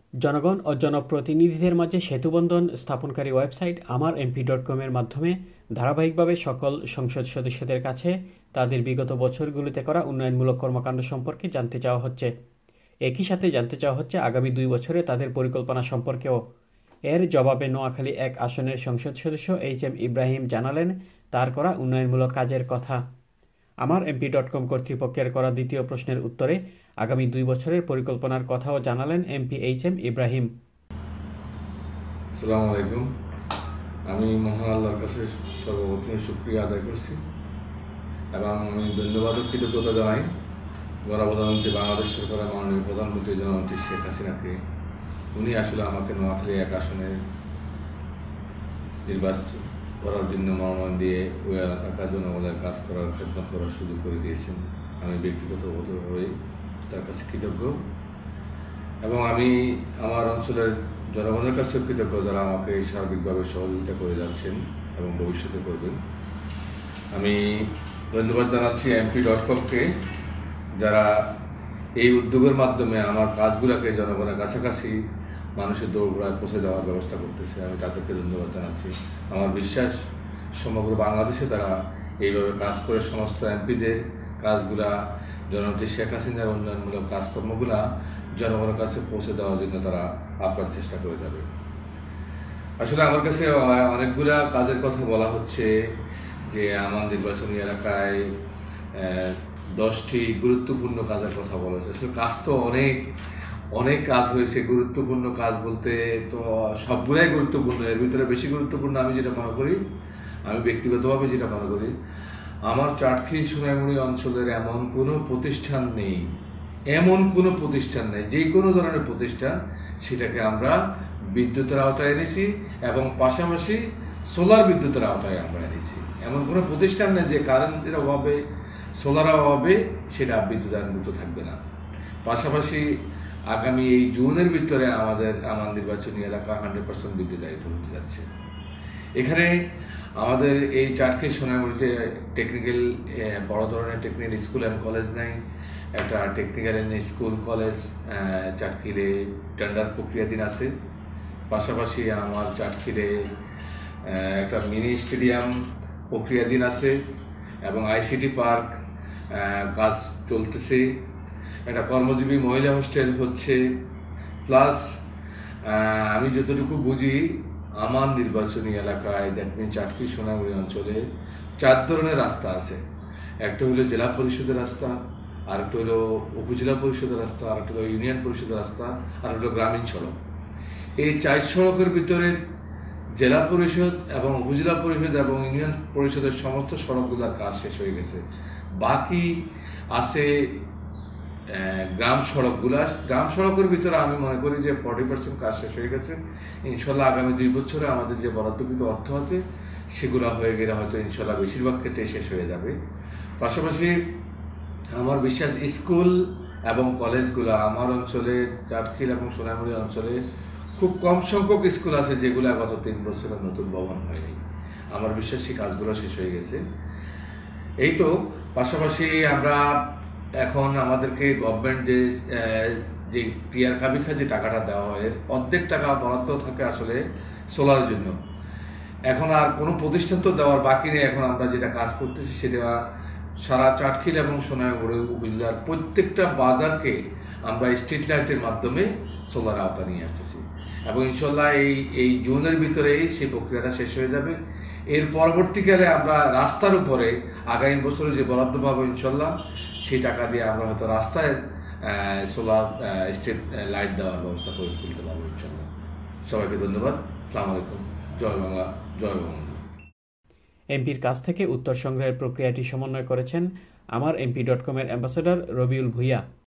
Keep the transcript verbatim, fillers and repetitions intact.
জনগণ ও জনপ্রতিনিধিদের মাঝে সেতুবন্ধন স্থাপনকারী ওয়েবসাইট আমার এমপি ডট কম এর মাধ্যমে ধারাবাহিকভাবে সকল সংসদ সদস্যদের কাছে তাদের বিগত বছরগুলিতে করা উন্নয়নমূলক কর্মকাণ্ড সম্পর্কে জানতে চাওয়া হচ্ছে। একই সাথে জানতে চাওয়া হচ্ছে আগামী দুই বছরে তাদের পরিকল্পনা সম্পর্কেও। এর জবাবে নোয়াখালী এক আসনের সংসদ সদস্য এইচ এম ইব্রাহিম জানালেন তার করা উন্নয়নমূলক কাজের কথা। আমার এমপি ডট কম কর্তৃপক্ষের করা দ্বিতীয় প্রশ্নের উত্তরে আগামী দুই বছরের পরিকল্পনার কথাও জানালেন এমপি এইচ এম ইব্রাহিম। আসসালামু আলাইকুম। আমি মহান আল্লাহর কাছে সর্বপ্রথমে শুকরিয়া আদায় করছি এবং আমি ধন্যবাদ ও কৃতজ্ঞতা জানাই গণপ্রধানমন্ত্রী বাংলাদেশ সরকারের মাননীয় প্রধানমন্ত্রী জননেত্রী শেখ হাসিনাকে। উনি আসলে আমাকে নোয়াখালী এক আসনে নির্বাচন করার জন্য মনোনয়ন দিয়ে ওই এলাকার জনগণের কাজ করার খেদমত করার সুযোগ করে দিয়েছেন। আমি ব্যক্তিগতভাবে তার কাছে কৃতজ্ঞ এবং আমি আমার অঞ্চলের জনগণের কাছে কৃতজ্ঞ যারা আমাকে সার্বিকভাবে সহযোগিতা করে যাচ্ছেন এবং ভবিষ্যতে করবেন। আমি ধন্যবাদ জানাচ্ছি এমপি ডট কমকে যারা এই উদ্যোগের মাধ্যমে আমার কাজগুলোকে জনগণের কাছাকাছি মানুষের দৌড়গোড়ায় পৌঁছে দেওয়ার ব্যবস্থা করতেছে। আমি তাদেরকে ধন্যবাদ জানাচ্ছি। আমার বিশ্বাস সমগ্র বাংলাদেশে তারা এইভাবে কাজ করে সমস্ত এমপিদের কাজগুলা জননেত্রী শেখ হাসিনার উন্নয়নমূলক কাজকর্মগুলা জনগণের কাছে পৌঁছে দেওয়ার জন্য তারা আপ্রাণ চেষ্টা করে যাবে। আসলে আমার কাছে অনেকগুলা কাজের কথা বলা হচ্ছে যে আমার নির্বাচনী এলাকায় দশটি গুরুত্বপূর্ণ কাজের কথা বলা হচ্ছে। আসলে কাজ তো অনেক অনেক কাজ হয়েছে। গুরুত্বপূর্ণ কাজ বলতে তো সবগুলাই গুরুত্বপূর্ণ। এর ভিতরে বেশি গুরুত্বপূর্ণ আমি যেটা মনে করি, আমি ব্যক্তিগতভাবে যেটা মনে করি, আমার চাটখিল সোনাইমুড়ি অঞ্চলের এমন কোনো প্রতিষ্ঠান নেই এমন কোনো প্রতিষ্ঠান নেই যে কোনো ধরনের প্রতিষ্ঠান সেটাকে আমরা বিদ্যুতের আওতায় এনেছি এবং পাশাপাশি সোলার বিদ্যুতের আওতায় আমরা এনেছি। এমন কোনো প্রতিষ্ঠান নেই যে কারেন্টের অভাবে সোলার অভাবে সেটা বিদ্যুতায়নমুক্ত থাকবে না। পাশাপাশি আগামী এই জুনের ভিতরে আমাদের আমার নির্বাচনী এলাকা হান্ড্রেড পার্সেন্ট বিদ্যুতায়িত হতে যাচ্ছে। এখানে আমাদের এই চাটখিল সোনাইমুড়িতে টেকনিক্যাল বড় ধরনের টেকনিক্যাল স্কুল অ্যান্ড কলেজ নেই। একটা টেকনিক্যাল স্কুল কলেজ চাটখিলে টেন্ডার প্রক্রিয়াধীন আছে। পাশাপাশি আমার চাটখিলে একটা মিনি স্টেডিয়াম প্রক্রিয়াধীন আছে এবং আইসিটি পার্ক কাজ চলতেছে। একটা কর্মজীবী মহিলা হোস্টেল হচ্ছে। প্লাস আমি যতটুকু বুঝি আমার নির্বাচনী এলাকায় দ্যাট মিন চাটখিল সোনাইমুড়ি অঞ্চলে চার ধরনের রাস্তা আছে। একটা হলো জেলা পরিষদের রাস্তা, আরেকটা হলো উপজেলা পরিষদের রাস্তা, আরেকটা হলো ইউনিয়ন পরিষদের রাস্তা, আর হলো গ্রামীণ সড়ক। এই চার সড়কের ভিতরে জেলা পরিষদ এবং উপজেলা পরিষদ এবং ইউনিয়ন পরিষদের সমস্ত সড়কগুলোর কাজ শেষ হয়ে গেছে। বাকি আছে গ্রাম সড়কগুলা। গ্রাম সড়কের ভিতরে আমি মনে করি যে ফর্টি পার্সেন্ট কাজ শেষ হয়ে গেছে। ইনশাল্লাহ আগামী দুই বছরে আমাদের যে বরাদ্দকৃত অর্থ আছে সেগুলো হয়ে গেলে হয়তো ইনশাল্লাহ বেশিরভাগ ক্ষেত্রে শেষ হয়ে যাবে। পাশাপাশি আমার বিশ্বাস স্কুল এবং কলেজগুলো আমার অঞ্চলে চাটখিল এবং সোনাইমুড়ি অঞ্চলে খুব কম সংখ্যক স্কুল আছে যেগুলো গত তিন বছরের নতুন ভবন হয়নি। আমার বিশ্বাস সেই কাজগুলো শেষ হয়ে গেছে। এই তো পাশাপাশি আমরা এখন আমাদেরকে গভর্নমেন্ট যে যে টিআর কাবিখা যে টাকাটা দেওয়া হয় এর অর্ধেক টাকা বরাদ্দ থাকে আসলে সোলারের জন্য। এখন আর কোনো প্রতিষ্ঠান তো দেওয়ার বাকি নেই। এখন আমরা যেটা কাজ করতেছি সেটা সারা চাটখিল এবং সোনাইমুড়ি উপজেলার প্রত্যেকটা বাজারকে আমরা স্ট্রিট লাইটের মাধ্যমে সোলার আওতা নিয়ে আসতেছি এবং ইনশাল্লাহ এই এই জুনের ভিতরেই সেই প্রক্রিয়াটা শেষ হয়ে যাবে। এর পরবর্তীকালে আমরা রাস্তার উপরে আগামী বছরে যে বরাদ্দ পাবো ইনশাল্লাহ সেই টাকা দিয়ে আমরা হয়তো রাস্তায় সোলার স্ট্রিট লাইট দেওয়ার ব্যবস্থা করে তুলতে পারবো ইনশাল্লাহ। সবাইকে ধন্যবাদ। আসসালামু আলাইকুম। জয় বাংলা, জয় বঙ্গবন্ধু। এমপির কাছ থেকে উত্তর সংগ্রহের প্রক্রিয়াটি সমন্বয় করেছেন আমার এমপি ডট কম এর অ্যাম্বাসেডর রবিউল ভুইয়া।